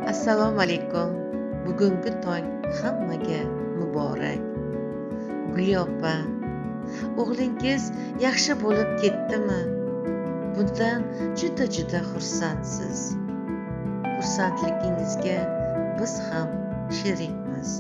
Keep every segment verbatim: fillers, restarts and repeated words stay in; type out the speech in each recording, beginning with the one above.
Assalomu alaykum. Bugungi tong hammaga muborak. Guli opa, o'g'lingiz yaxshi bo'lib ketdimi? Bundan juda-juda xursandsiz. Xursandligingizga biz ham sherikmiz.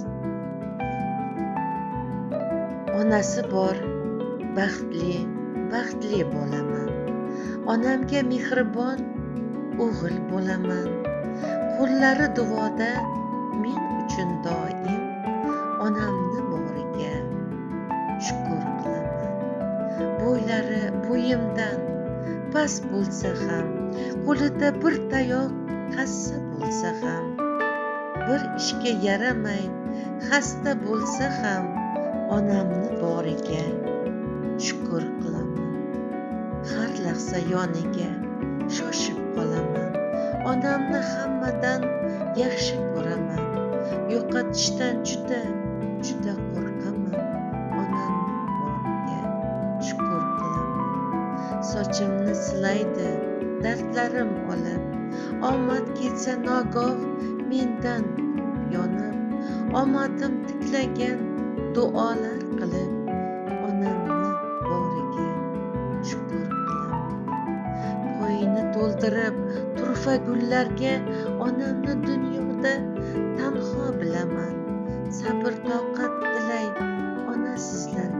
Onasi bor, baxtli, baxtli bo'laman. Onamga mehribon o'g'il bo'laman. Qo'llari duoda men uchun doim onamni boriga shukr qilaman. Bo'ylari bo'yimdan past bo'lsa ham, qo'lida bir tayoq hassa bo'lsa ham, bir ishga yaramay xasta bo'lsa ham, onamni boriga shukr qilaman. Har lahza yoniga shoshib qolaman. Onamni hammadan yaxshi ko'raman. Yo'qotishdan juda, juda qo'rqaman. Onamni boriga shukr qilaman. Sochimni silaydi dardlarim olib, omad ketsa nogoh mendan yonib, omadim tiklagan duolar qilib, onamni boriga shukr qilaman. Qo'yini to'ldirib turfa gullarga onamni dunyoda tanho bilaman. Sabr toqat tilay ona sizlarga.